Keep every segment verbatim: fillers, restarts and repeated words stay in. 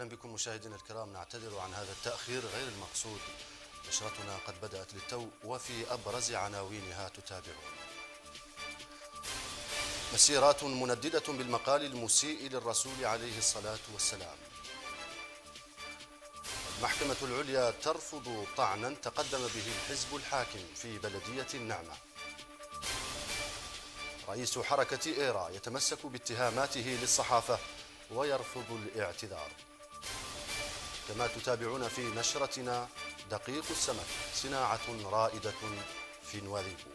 أهلا بكم مشاهدينا الكرام، نعتذر عن هذا التأخير غير المقصود. نشرتنا قد بدأت للتو وفي أبرز عناوينها تتابعون: مسيرات منددة بالمقال المسيء للرسول عليه الصلاة والسلام. المحكمة العليا ترفض طعنا تقدم به الحزب الحاكم في بلدية النعمة. رئيس حركة إيرا يتمسك باتهاماته للصحافة ويرفض الاعتذار. كما تتابعون في نشرتنا دقيق السمك، صناعة رائدة في نواذيبو.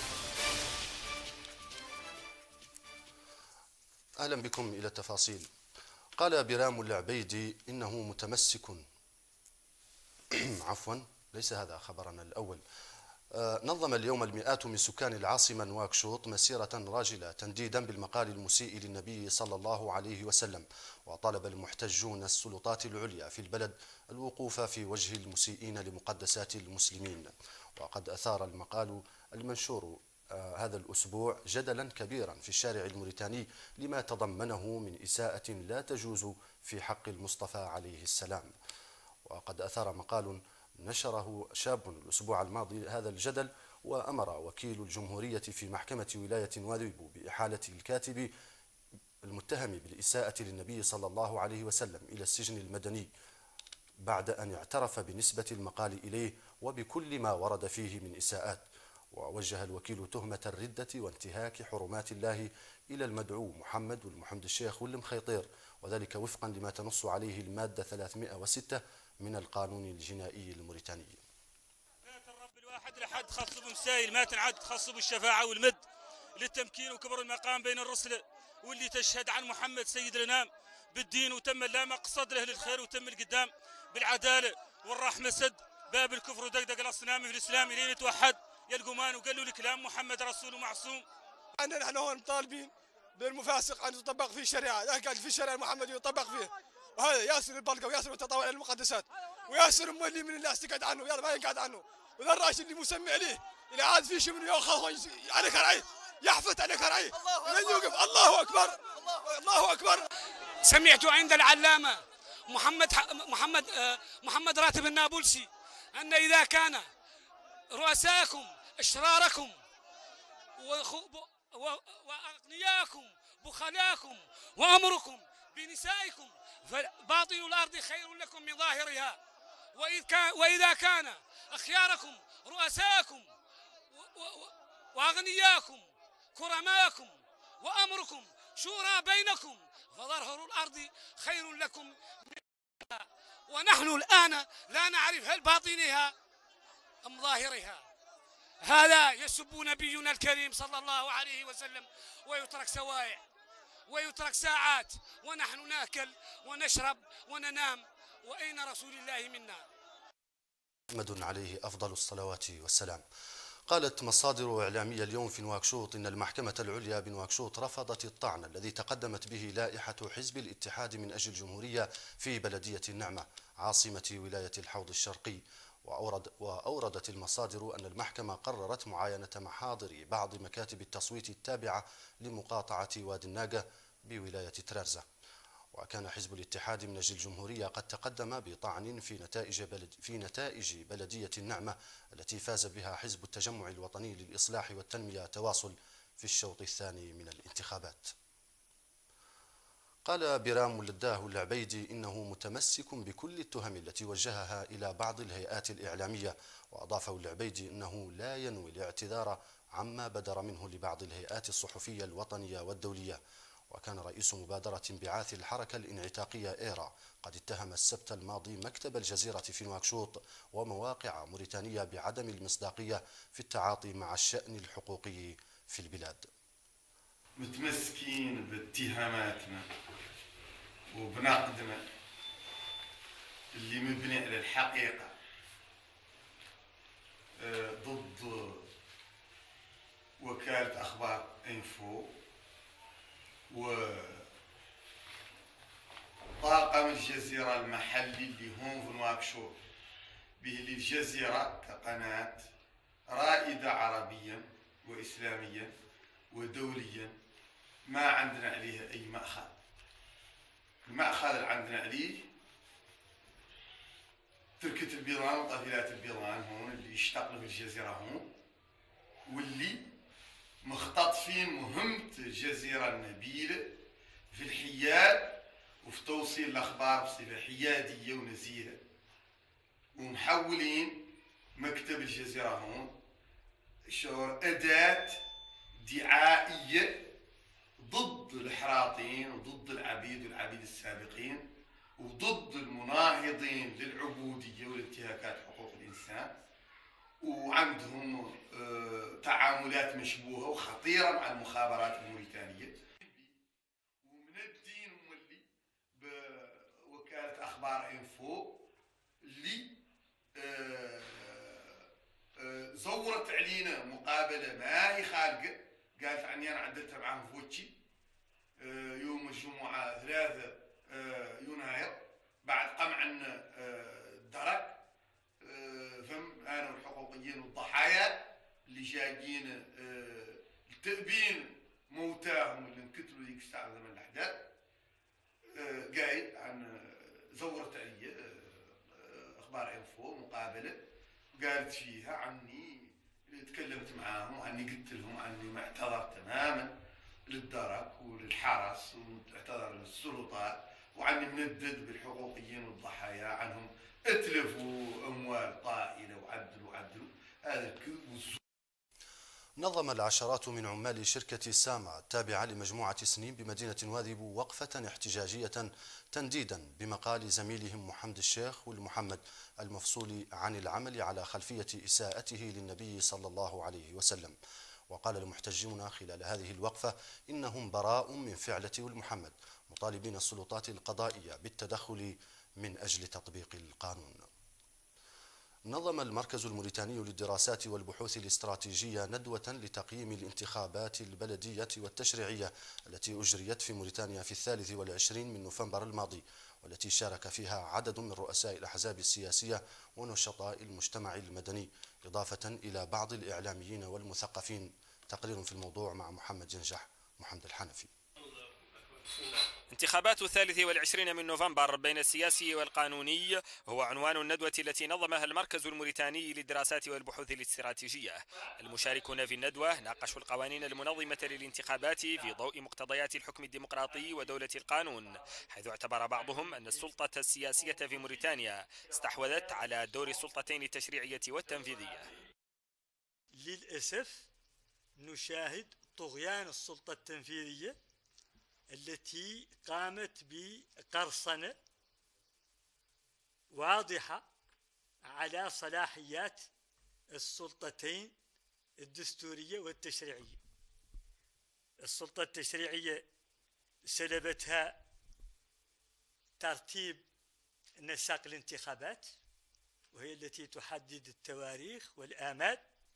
أهلا بكم إلى التفاصيل. قال برام العبيدي إنه متمسك عفوا ليس هذا خبرنا الأول. نظم اليوم المئات من سكان العاصمة نواكشوط مسيرة راجلة تنديدا بالمقال المسيء للنبي صلى الله عليه وسلم، وطالب المحتجون السلطات العليا في البلد الوقوف في وجه المسيئين لمقدسات المسلمين. وقد أثار المقال المنشور هذا الأسبوع جدلا كبيرا في الشارع الموريتاني لما تضمنه من إساءة لا تجوز في حق المصطفى عليه السلام. وقد أثار مقال نشره شاب الأسبوع الماضي هذا الجدل، وأمر وكيل الجمهورية في محكمة ولاية نواذيبو بإحالة الكاتب المتهم بالإساءة للنبي صلى الله عليه وسلم إلى السجن المدني بعد أن اعترف بنسبة المقال إليه وبكل ما ورد فيه من إساءات. ووجه الوكيل تهمة الردة وانتهاك حرمات الله إلى المدعو محمد والمحمد الشيخ والمخيطير، وذلك وفقا لما تنص عليه المادة ثلاثمئة وستة من القانون الجنائي الموريتاني. ذات الرب الواحد لحد خص بمسايل ما تنعد، خص بالشفاعة والمد للتمكين وكبر المقام بين الرسل، واللي تشهد عن محمد سيد الانام بالدين وتم لا مقصد له للخير وتم القدام بالعدالة والرحمة، سد باب الكفر ودقدق الاصنام في الاسلام لين توحد يا القمان وقالوا الكلام محمد رسول معصوم. عندنا نحن هون طالبين بالمفاسق ان يطبق فيه الشريعه، قال في الشريعه المحمدي يطبق فيه، وهذا ياسر البلقه وياسر التطاول على المقدسات وياسر مولي من الناس تقعد عنه، يلا ما يقعد عنه، وذا الراشد اللي مسمي عليه اللي عاد في شيء من ياخذ على كرعي يحفت على كرعي من يوقف. الله اكبر الله اكبر. سمعت عند العلامه محمد محمد محمد راتب النابلسي ان اذا كان رؤساءكم اشراركم واغنياءكم بخلاكم وامركم بنسائكم فباطن الارض خير لكم من ظاهرها، واذا كان اخياركم رؤساءكم واغنياءكم كرماءكم وامركم شورى بينكم فظاهر الارض خير لكم منها، ونحن الان لا نعرف هل باطنها ام ظاهرها. هذا يسب نبينا الكريم صلى الله عليه وسلم ويترك سوايع ويترك ساعات ونحن ناكل ونشرب وننام، وأين رسول الله منا؟ محمد عليه أفضل الصلوات والسلام. قالت مصادر إعلامية اليوم في نواكشوط إن المحكمة العليا بنواكشوط رفضت الطعن الذي تقدمت به لائحة حزب الاتحاد من أجل الجمهورية في بلدية النعمة عاصمة ولاية الحوض الشرقي. وأورد وأوردت المصادر أن المحكمة قررت معاينة محاضر بعض مكاتب التصويت التابعة لمقاطعة وادي الناقة بولاية ترارزة. وكان حزب الاتحاد من أجل الجمهورية قد تقدم بطعن في نتائج بلد في نتائج بلدية النعمة التي فاز بها حزب التجمع الوطني للإصلاح والتنمية تواصل في الشوط الثاني من الانتخابات. قال برام ولداه العبيدي إنه متمسك بكل التهم التي وجهها إلى بعض الهيئات الإعلامية، وأضاف العبيدي أنه لا ينوي الاعتذار عما بدر منه لبعض الهيئات الصحفية الوطنية والدولية. وكان رئيس مبادرة انبعاث الحركة الانعتاقية إيرا قد اتهم السبت الماضي مكتب الجزيرة في نواكشوط ومواقع موريتانية بعدم المصداقية في التعاطي مع الشأن الحقوقي في البلاد. متمسكين باتهاماتنا وبنقدنا اللي مبني على الحقيقة ضد وكالة أخبار إنفو وطاقم الجزيرة المحلي اللي هم في نواكشوط به الجزيرة كقناة رائدة عربيا وإسلاميا ودوليا ما عندنا عليها أي مأخذ. المأخذ اللي عندنا عليه تركة البيضان وقافلات البيضان هون اللي يشتغلوا في الجزيرة هون، واللي مختطفين مهمة الجزيرة النبيلة في الحياد وفي توصيل الأخبار بصفة حيادية ونزيهة، ومحولين مكتب الجزيرة هون شعور أداة دعائية ضد الحراطين وضد العبيد والعبيد السابقين وضد المناهضين للعبودية والانتهاكات حقوق الإنسان، وعندهم تعاملات مشبوهة وخطيرة مع المخابرات الموريتانية. ومن الدين مولي بوكالة أخبار إنفو اللي زورت علينا مقابلة ما هي خالقة، قالت عني أنا عدلتها معاهم فوتشي يوم الجمعة ثلاثة يناير بعد قمع الدرك، فهم أنا والحقوقيين والضحايا اللي جايين لتأبين موتاهم اللي انقتلوا ذيك الساعة زمن الأحداث. قايل عن زورت علي أخبار إنفو مقابلة قالت فيها عني تكلمت معاهم وعني قلت لهم عني ما اعتذر تماما للدرك وللحرس واعتذر للسلطات وعني مندد بالحقوقيين والضحايا عنهم اتلفوا اموال طائله وعدلوا وعدلوا هذا الكذب والزور. نظم العشرات من عمال شركة ساما التابعة لمجموعة سنين بمدينة واذبو وقفة احتجاجية تنديدا بمقال زميلهم محمد الشيخ والمحمد المفصول عن العمل على خلفية إساءته للنبي صلى الله عليه وسلم. وقال المحتجون خلال هذه الوقفة إنهم براء من فعلة والمحمد، مطالبين السلطات القضائية بالتدخل من أجل تطبيق القانون. نظم المركز الموريتاني للدراسات والبحوث الاستراتيجية ندوة لتقييم الانتخابات البلدية والتشريعية التي أجريت في موريتانيا في الثالث والعشرين من نوفمبر الماضي، والتي شارك فيها عدد من رؤساء الأحزاب السياسية ونشطاء المجتمع المدني، إضافة إلى بعض الإعلاميين والمثقفين. تقرير في الموضوع مع محمد ينجح محمد الحنفي. انتخابات الثالث والعشرين من نوفمبر بين السياسي والقانوني هو عنوان الندوة التي نظمها المركز الموريتاني للدراسات والبحوث الاستراتيجية. المشاركون في الندوة ناقشوا القوانين المنظمة للانتخابات في ضوء مقتضيات الحكم الديمقراطي ودولة القانون، حيث اعتبر بعضهم أن السلطة السياسية في موريتانيا استحوذت على دور السلطتين التشريعية والتنفيذية. للأسف نشاهد طغيان السلطة التنفيذية التي قامت بقرصنة واضحة على صلاحيات السلطتين الدستورية والتشريعية. السلطة التشريعية سلبتها ترتيب نسق الانتخابات وهي التي تحدد التواريخ والآمال،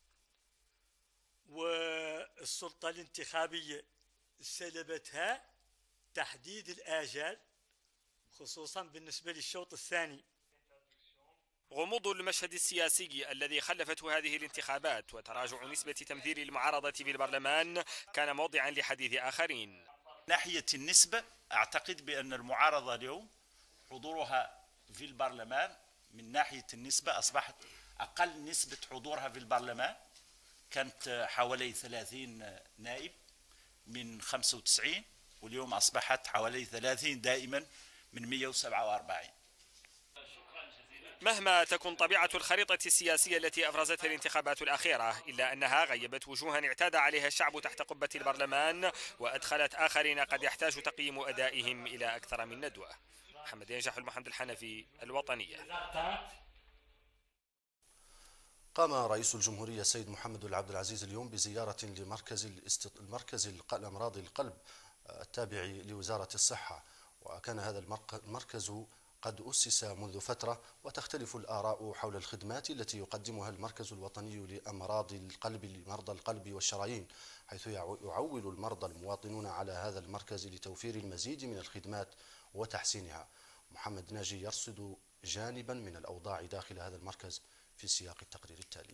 والسلطة الانتخابية سلبتها تحديد الآجال خصوصا بالنسبة للشوط الثاني. غموض المشهد السياسي الذي خلفته هذه الانتخابات وتراجع نسبة تمثيل المعارضة في البرلمان كان موضعا لحديث آخرين. ناحية النسبة أعتقد بأن المعارضة اليوم حضورها في البرلمان من ناحية النسبة أصبحت أقل نسبة حضورها في البرلمان، كانت حوالي ثلاثين نائب من خمسة وتسعين، واليوم أصبحت حوالي ثلاثين دائما من مئة وسبعة وأربعين. مهما تكن طبيعة الخريطة السياسية التي أفرزتها الانتخابات الأخيرة، إلا أنها غيبت وجوها اعتاد عليها الشعب تحت قبة البرلمان، وأدخلت آخرين قد يحتاج تقييم أدائهم إلى أكثر من ندوة. محمد ينجح محمد الحنفي، الوطنية. قام رئيس الجمهورية السيد محمد العبد العزيز اليوم بزيارة لمركز الاست... المركز الأمراض القلب التابع لوزارة الصحة، وكان هذا المركز قد أسس منذ فترة، وتختلف الآراء حول الخدمات التي يقدمها المركز الوطني لأمراض القلب لمرضى القلب والشرايين، حيث يعول المرضى المواطنون على هذا المركز لتوفير المزيد من الخدمات وتحسينها. محمد ناجي يرصد جانبا من الأوضاع داخل هذا المركز في سياق التقرير التالي.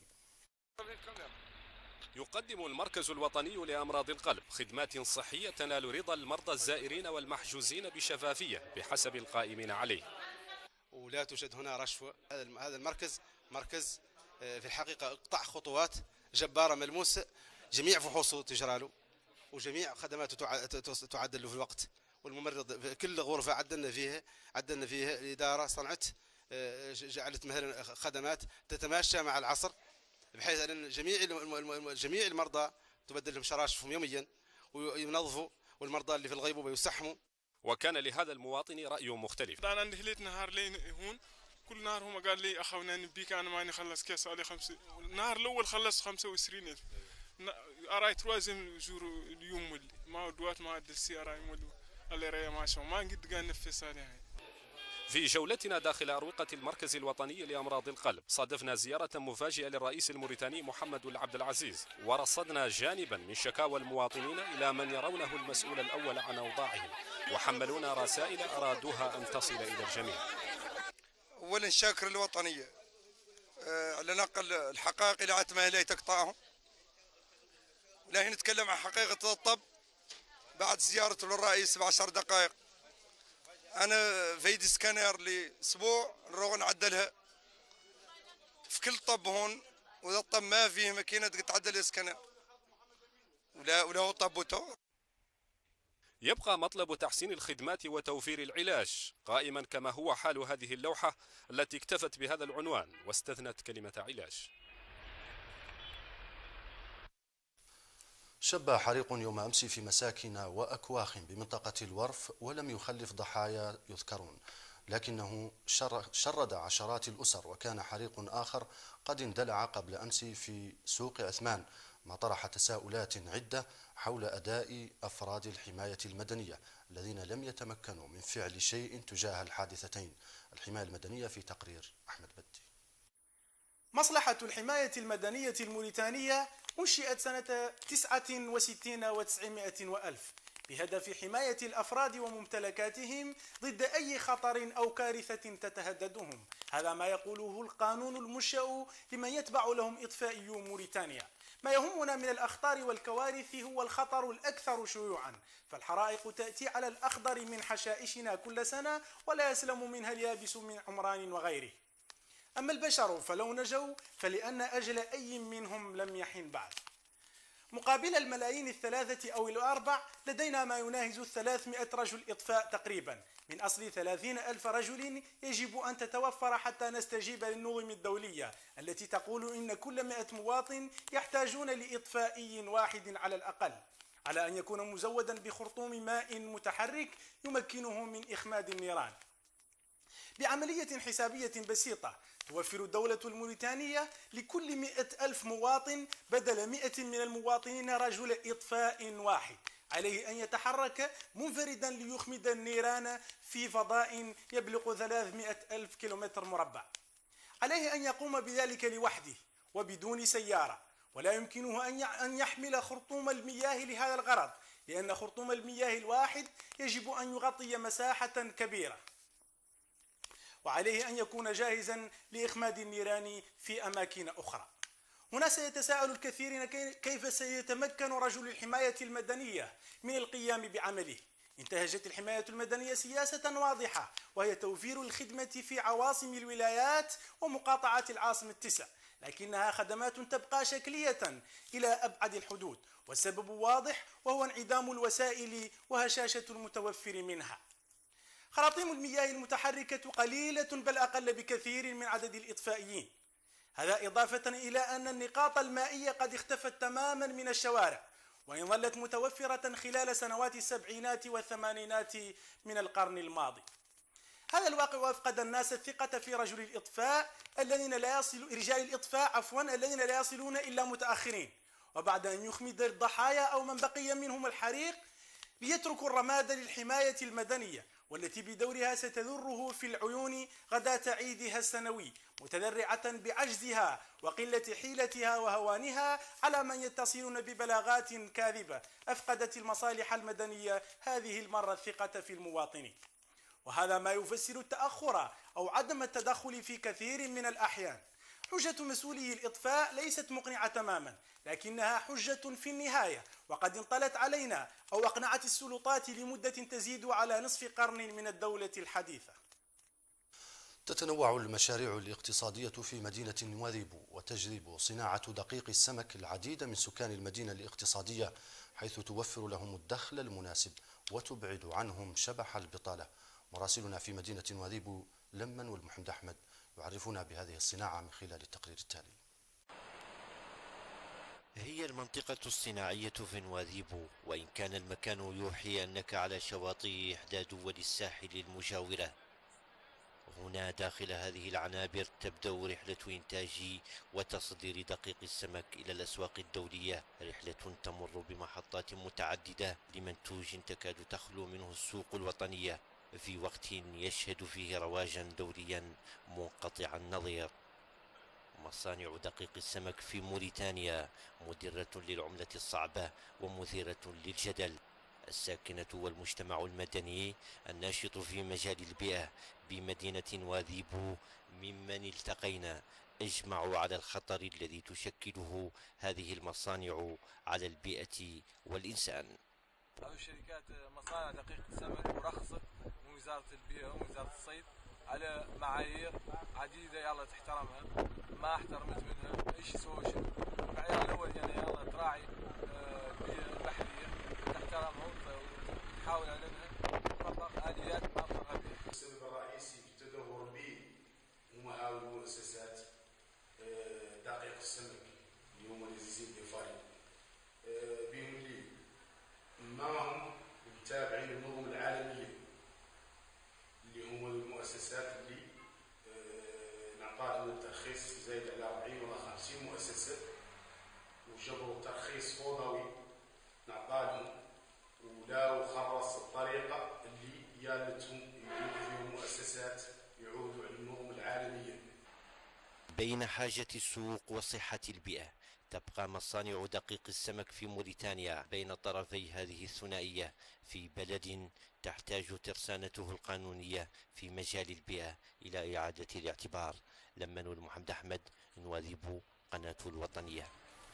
يقدم المركز الوطني لأمراض القلب خدمات صحية تنال رضا المرضى الزائرين والمحجوزين بشفافية بحسب القائمين عليه. ولا توجد هنا رشوة. هذا المركز مركز في الحقيقة قطع خطوات جبارة ملموسة، جميع فحوصه تجرى له وجميع خدماته تعدل له في الوقت، والممرض في كل غرفة عدلنا فيها عدلنا فيها الإدارة صنعت جعلت مثلا خدمات تتماشى مع العصر، بحيث أن جميع جميع المرضى تبدل لهم شراشفهم يوميا وينظفوا، والمرضى اللي في الغيبوبة يسحموا. وكان لهذا المواطن رأي مختلف. أنا عندي ليت نهار لين هون كل نهار هم قال لي أخونا نبيك أنا ماني خلص كاس علي خمسة، النهار الأول خلص خمسة وعشرين ألف. أراي تروازم جور اليوم اللي ما دوات ما عدل السيارة يملو اللي رأي ما شاء ما قد قال نفس عليها. في جولتنا داخل أروقة المركز الوطني لأمراض القلب صادفنا زيارة مفاجئة للرئيس الموريتاني محمد العبد العزيز، ورصدنا جانبا من شكاوى المواطنين إلى من يرونه المسؤول الأول عن أوضاعهم، وحملونا رسائل أرادوها أن تصل إلى الجميع. أولا شاكر الوطنية على نقل الحقائق اللي عتمها إليه تقطعهم، ولكن نتكلم عن حقيقة الطب بعد زيارته للرئيس بعشر دقائق. أنا فيدي سكانير لأسبوع نروح نعدلها في كل طب هون، وإذا الطب ما فيه ماكينة تعدل سكانير ولا ولا هو طبته. يبقى مطلب تحسين الخدمات وتوفير العلاج قائما كما هو حال هذه اللوحة التي اكتفت بهذا العنوان واستثنت كلمة علاج. شب حريق يوم أمس في مساكن وأكواخ بمنطقة الورف ولم يخلف ضحايا يذكرون، لكنه شرد عشرات الأسر، وكان حريق آخر قد اندلع قبل أمس في سوق عثمان، ما طرح تساؤلات عدة حول أداء أفراد الحماية المدنية الذين لم يتمكنوا من فعل شيء تجاه الحادثتين. الحماية المدنية في تقرير أحمد بدي. مصلحة الحماية المدنية الموريتانية أنشئت سنة تسعة وستين وتسعمائة وألف بهدف حماية الأفراد وممتلكاتهم ضد أي خطر أو كارثة تتهددهم. هذا ما يقوله القانون المنشأ لمن يتبع لهم إطفائيو موريتانيا. ما يهمنا من الأخطار والكوارث هو الخطر الأكثر شيوعا، فالحرائق تأتي على الأخضر من حشائشنا كل سنة ولا يسلم منها اليابس من عمران وغيره. أما البشر فلو نجوا فلأن أجل أي منهم لم يحن بعد. مقابل الملايين الثلاثة أو الأربع لدينا ما يناهز الثلاثمائة رجل إطفاء تقريبا، من أصل ثلاثين ألف رجل يجب أن تتوفر حتى نستجيب للنظم الدولية التي تقول إن كل مائة مواطن يحتاجون لإطفائي واحد على الأقل، على أن يكون مزودا بخرطوم ماء متحرك يمكنه من إخماد النيران. بعملية حسابية بسيطة توفر الدولة الموريتانية لكل مئة ألف مواطن بدل مئة من المواطنين رجل إطفاء واحد، عليه أن يتحرك منفردا ليخمد النيران في فضاء يبلغ ثلاثمائة ألف كيلومتر مربع. عليه أن يقوم بذلك لوحده وبدون سيارة، ولا يمكنه أن يحمل خرطوم المياه لهذا الغرض، لأن خرطوم المياه الواحد يجب أن يغطي مساحة كبيرة. وعليه أن يكون جاهزا لإخماد النيران في أماكن أخرى. هنا سيتساءل الكثيرين كيف سيتمكن رجل الحماية المدنية من القيام بعمله. انتهجت الحماية المدنية سياسة واضحة، وهي توفير الخدمة في عواصم الولايات ومقاطعات العاصمة التسع، لكنها خدمات تبقى شكلية إلى أبعد الحدود، والسبب واضح وهو انعدام الوسائل وهشاشة المتوفر منها. خراطيم المياه المتحركة قليلة بل أقل بكثير من عدد الإطفائيين، هذا إضافة إلى أن النقاط المائية قد اختفت تماما من الشوارع، وإن ظلت متوفرة خلال سنوات السبعينات والثمانينات من القرن الماضي. هذا الواقع أفقد الناس الثقة في رجل الإطفاء الذين لا يصل رجال الإطفاء عفوا الذين لا يصلون إلا متأخرين، وبعد أن يخمد الضحايا أو من بقي منهم الحريق ليتركوا الرماد للحماية المدنية، والتي بدورها ستذره في العيون غداة عيدها السنوي، متذرعة بعجزها وقلة حيلتها وهوانها على من يتصلون ببلاغات كاذبة أفقدت المصالح المدنية هذه المرة الثقة في المواطنين. وهذا ما يفسر التأخر أو عدم التدخل في كثير من الأحيان. حجة مسؤولي الإطفاء ليست مقنعة تماما، لكنها حجة في النهاية، وقد انطلت علينا أو أقنعت السلطات لمدة تزيد على نصف قرن من الدولة الحديثة. تتنوع المشاريع الاقتصادية في مدينة نواذيبو، وتجذب صناعة دقيق السمك العديد من سكان المدينة الاقتصادية، حيث توفر لهم الدخل المناسب وتبعد عنهم شبح البطالة. مراسلنا في مدينة نواذيبو لمن والمحمد أحمد يعرفنا بهذه الصناعة من خلال التقرير التالي. هي المنطقة الصناعية في نواذيبو، وإن كان المكان يوحي أنك على شواطئ إحدى دول الساحل المجاورة. هنا داخل هذه العنابر تبدأ رحلة إنتاج وتصدير دقيق السمك إلى الأسواق الدولية، رحلة تمر بمحطات متعددة لمنتوج تكاد تخلو منه السوق الوطنية في وقت يشهد فيه رواجا دوليا منقطع النظير. مصانع دقيق السمك في موريتانيا مدرة للعملة الصعبة ومثيرة للجدل. الساكنة والمجتمع المدني الناشط في مجال البيئة بمدينة نواذيبو ممن التقينا اجمعوا على الخطر الذي تشكله هذه المصانع على البيئة والإنسان. هذه الشركات مصانع دقيق السمك مرخصة من وزارة البيئة ومن وزارة الصيد على معايير عديدة يلا تحترمها، ما احترمت منها ايش يسوي شنو. المعيار الأول يعني يلا تراعي البيئة البحرية تحترمها وتحاول على انها تطبق آليات ما أفضلها بها. السبب الرئيسي في التدهور بمهاول مؤسسات دقيق السمك اللي هما الزيت الفاري بهم اللي ما هم متابعين النظم العالمية اللي هما المؤسسات اللي نعطى لهم الترخيص زايد على أربعين ولا خمسين مؤسسة، وجبروا الترخيص فوضوي نعطى لهم ولا وخرص الطريقة اللي يالتهم يجيبوا فيهم مؤسسات يعودوا على النظم العالمية. بين حاجة السوق وصحة البيئة تبقى مصانع دقيق السمك في موريتانيا بين طرفي هذه الثنائية في بلد تحتاج ترسانته القانونية في مجال البيئة إلى إعادة الاعتبار. لمن والمحمد أحمد، نواذيبو، قناة الوطنية.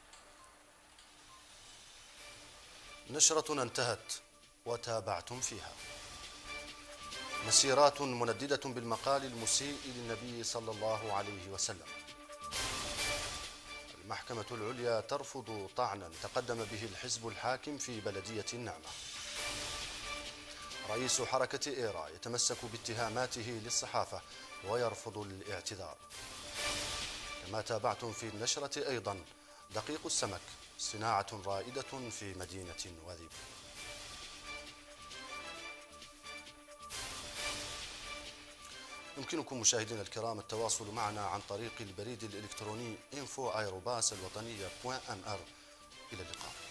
نشرة انتهت وتابعتم فيها. مسيرات منددة بالمقال المسيء للنبي صلى الله عليه وسلم. المحكمة العليا ترفض طعنا تقدم به الحزب الحاكم في بلدية النعمة. رئيس حركة إيرا يتمسك باتهاماته للصحافة ويرفض الاعتذار. كما تابعتم في النشرة أيضا دقيق السمك صناعة رائدة في مدينة نواذيبو. يمكنكم مشاهدينا الكرام التواصل معنا عن طريق البريد الإلكتروني info aerobas الوطنية .mr. إلى اللقاء.